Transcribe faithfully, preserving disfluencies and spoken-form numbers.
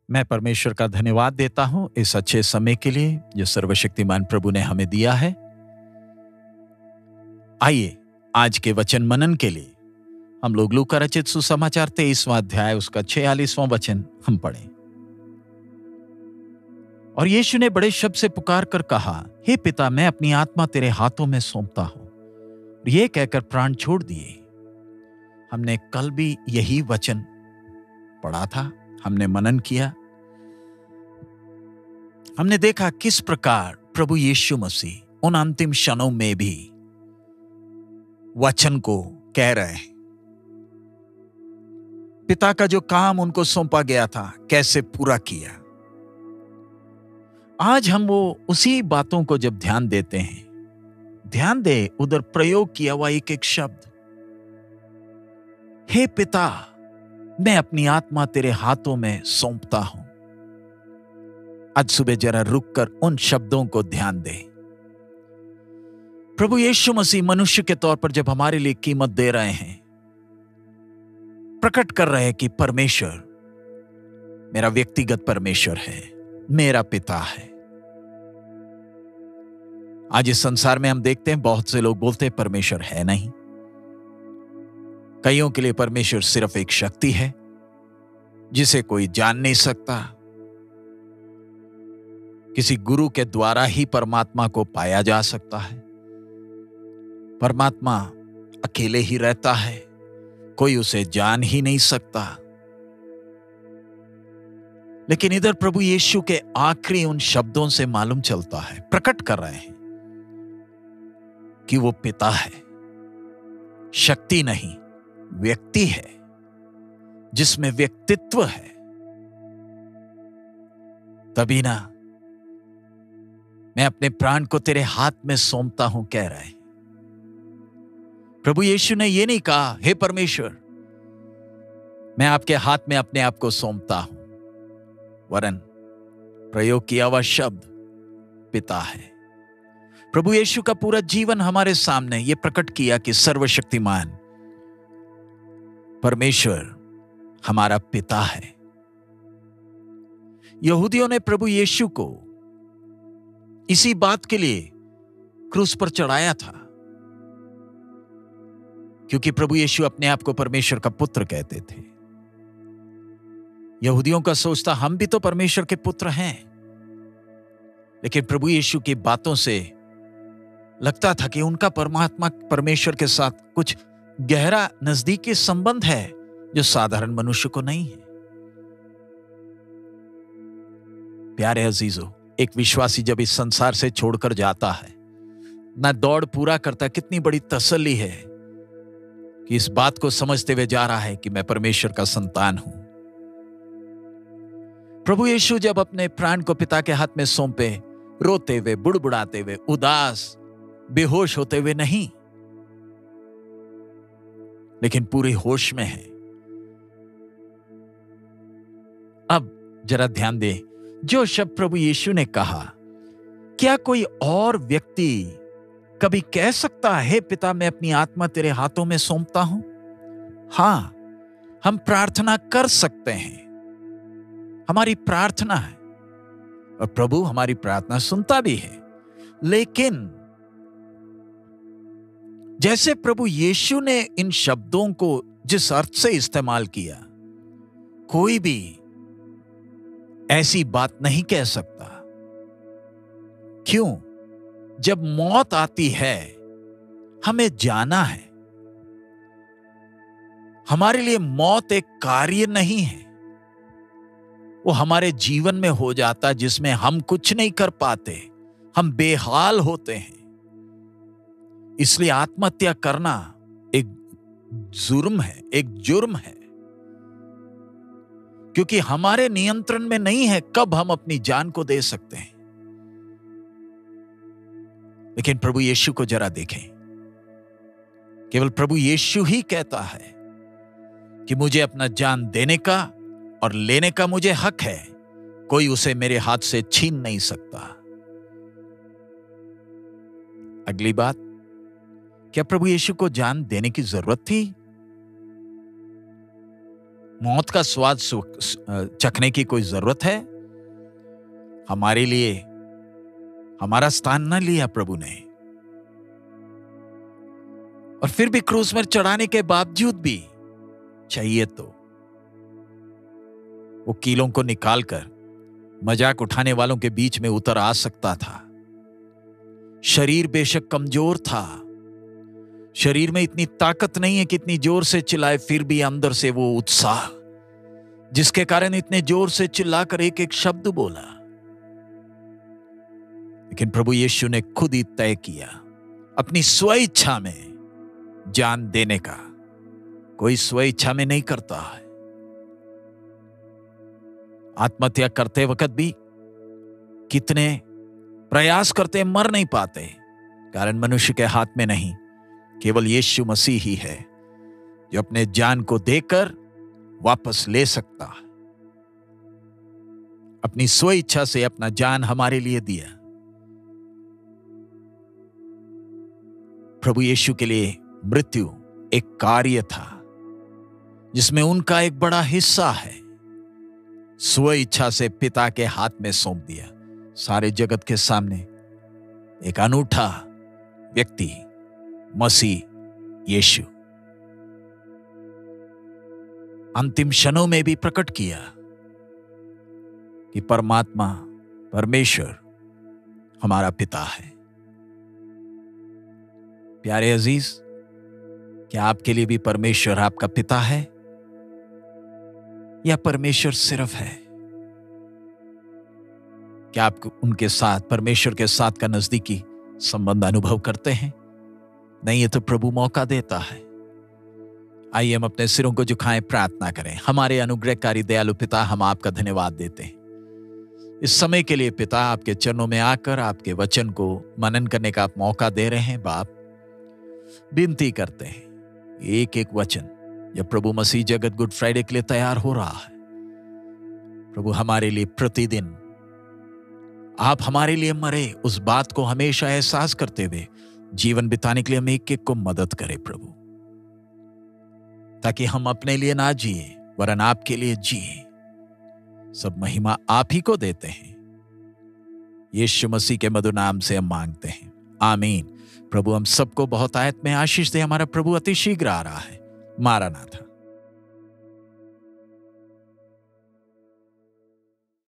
मैं परमेश्वर का धन्यवाद देता हूं इस अच्छे समय के लिए जो सर्वशक्तिमान प्रभु ने हमें दिया है। आइए आज के वचन मनन के लिए हम लोग लूका रचित सुसमाचार तेईसवां अध्याय उसका छियालीसवां वचन हम पढ़ें। और यीशु ने बड़े शब्द से पुकार कर कहा, हे पिता, मैं अपनी आत्मा तेरे हाथों में सौंपता हूं। और ये कहकर प्राण छोड़ दिए। हमने कल भी यही वचन पढ़ा था, हमने मनन किया। हमने देखा किस प्रकार प्रभु यीशु मसीह उन अंतिम क्षणों में भी वचन को कह रहे हैं। पिता का जो काम उनको सौंपा गया था कैसे पूरा किया। आज हम वो उसी बातों को जब ध्यान देते हैं, ध्यान दे उधर प्रयोग किया हुआ एक एक शब्द, हे पिता, मैं अपनी आत्मा तेरे हाथों में सौंपता हूं। आज सुबह जरा रुककर उन शब्दों को ध्यान दे। प्रभु यीशु मसीह मनुष्य के तौर पर जब हमारे लिए कीमत दे रहे हैं, प्रकट कर रहे हैं कि परमेश्वर मेरा व्यक्तिगत परमेश्वर है, मेरा पिता है। आज इस संसार में हम देखते हैं बहुत से लोग बोलते हैं परमेश्वर है नहीं। कईयों के लिए परमेश्वर सिर्फ एक शक्ति है जिसे कोई जान नहीं सकता। किसी गुरु के द्वारा ही परमात्मा को पाया जा सकता है। परमात्मा अकेले ही रहता है, कोई उसे जान ही नहीं सकता। लेकिन इधर प्रभु यीशु के आखिरी उन शब्दों से मालूम चलता है, प्रकट कर रहे हैं कि वो पिता है, शक्ति नहीं, व्यक्ति है जिसमें व्यक्तित्व है। तभी ना मैं अपने प्राण को तेरे हाथ में सौंपता हूं कह रहे हैं। प्रभु यीशु ने यह नहीं कहा, हे परमेश्वर, मैं आपके हाथ में अपने आप को सौंपता हूं, वरन प्रयोग किया हुआ शब्द पिता है। प्रभु यीशु का पूरा जीवन हमारे सामने यह प्रकट किया कि सर्वशक्तिमान परमेश्वर हमारा पिता है। यहूदियों ने प्रभु यीशु को इसी बात के लिए क्रूस पर चढ़ाया था, क्योंकि प्रभु यीशु अपने आप को परमेश्वर का पुत्र कहते थे। यहूदियों का सोचता हम भी तो परमेश्वर के पुत्र हैं। लेकिन प्रभु यीशु की बातों से लगता था कि उनका परमात्मा परमेश्वर के साथ कुछ गहरा नजदीकी संबंध है जो साधारण मनुष्य को नहीं है। प्यारे अजीजों, एक विश्वासी जब इस संसार से छोड़कर जाता है, ना दौड़ पूरा करता, कितनी बड़ी तसल्ली है कि इस बात को समझते हुए जा रहा है कि मैं परमेश्वर का संतान हूं। प्रभु यीशु जब अपने प्राण को पिता के हाथ में सौंपे, रोते हुए, बुड़बुड़ाते हुए, उदास, बेहोश होते हुए नहीं, लेकिन पूरे होश में है। अब जरा ध्यान दे, जो शब्द प्रभु यीशु ने कहा, क्या कोई और व्यक्ति कभी कह सकता है, हे पिता, मैं अपनी आत्मा तेरे हाथों में सौंपता हूं? हां, हम प्रार्थना कर सकते हैं, हमारी प्रार्थना है और प्रभु हमारी प्रार्थना सुनता भी है। लेकिन जैसे प्रभु यीशु ने इन शब्दों को जिस अर्थ से इस्तेमाल किया, कोई भी ऐसी बात नहीं कह सकता। क्यों? जब मौत आती है, हमें जाना है। हमारे लिए मौत एक कार्य नहीं है, वो हमारे जीवन में हो जाता जिसमें हम कुछ नहीं कर पाते, हम बेहाल होते हैं। इसलिए आत्महत्या करना एक जुर्म है, एक जुर्म है, क्योंकि हमारे नियंत्रण में नहीं है कब हम अपनी जान को दे सकते हैं। लेकिन प्रभु यीशु को जरा देखें, केवल प्रभु यीशु ही कहता है कि मुझे अपना जान देने का और लेने का मुझे हक है, कोई उसे मेरे हाथ से छीन नहीं सकता। अगली बात, क्या प्रभु यीशु को जान देने की जरूरत थी? मौत का स्वाद चखने की कोई जरूरत है? हमारे लिए हमारा स्थान न लिया प्रभु ने, और फिर भी क्रूस में चढ़ाने के बावजूद भी चाहिए तो वो कीलों को निकालकर मजाक उठाने वालों के बीच में उतर आ सकता था। शरीर बेशक कमजोर था, शरीर में इतनी ताकत नहीं है कि इतनी जोर से चिल्लाए, फिर भी अंदर से वो उत्साह जिसके कारण इतने जोर से चिल्लाकर एक एक शब्द बोला। लेकिन प्रभु यीशु ने खुद ही तय किया अपनी स्वेच्छा में जान देने का। कोई स्वेच्छा में नहीं करता है। आत्महत्या करते वक्त भी कितने प्रयास करते, मर नहीं पाते, कारण मनुष्य के हाथ में नहीं, केवल यीशु मसीह ही है जो अपने जान को देकर वापस ले सकता है। अपनी स्वेच्छा से अपना जान हमारे लिए दिया। प्रभु यीशु के लिए मृत्यु एक कार्य था जिसमें उनका एक बड़ा हिस्सा है। स्वेच्छा से पिता के हाथ में सौंप दिया। सारे जगत के सामने एक अनूठा व्यक्ति मसीह यीशु अंतिम क्षणों में भी प्रकट किया कि परमात्मा परमेश्वर हमारा पिता है। प्यारे अजीज, क्या आपके लिए भी परमेश्वर आपका पिता है, या परमेश्वर सिर्फ है? क्या आप उनके साथ, परमेश्वर के साथ का नजदीकी संबंध अनुभव करते हैं? नहीं, ये तो प्रभु मौका देता है। आइए हम अपने सिरों को झुकाएं, प्रार्थना करें। हमारे अनुग्रहकारी दयालु पिता, हम आपका धन्यवाद देते हैं इस समय के लिए। पिता, आपके चरणों में आकर आपके वचन को मनन करने का आप मौका दे रहे हैं। बाप, विनती करते हैं एक एक वचन जब प्रभु मसीह जगत गुड फ्राइडे के लिए तैयार हो रहा है, प्रभु हमारे लिए प्रतिदिन आप हमारे लिए मरे, उस बात को हमेशा एहसास करते हुए जीवन बिताने के लिए हम एक एक को मदद करें प्रभु, ताकि हम अपने लिए ना जिए वरन आपके लिए जिए। सब महिमा आप ही को देते हैं। यीशु मसीह के मधुर नाम से हम मांगते हैं, आमीन। प्रभु हम सबको बहुत आयत में आशीष दे। हमारा प्रभु अति शीघ्र आ रहा है। मारानाथा।